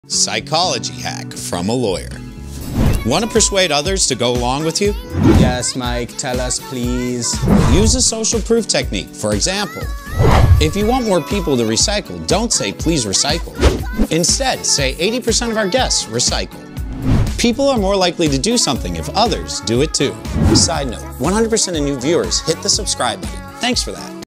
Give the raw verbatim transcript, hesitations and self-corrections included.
Psychology hack from a lawyer. Want to persuade others to go along with you? Yes, Mike, tell us please. Use a social proof technique. For example, if you want more people to recycle, don't say please recycle. Instead, say eighty percent of our guests recycle. People are more likely to do something if others do it too. Side note, one hundred percent of new viewers hit the subscribe button. Thanks for that.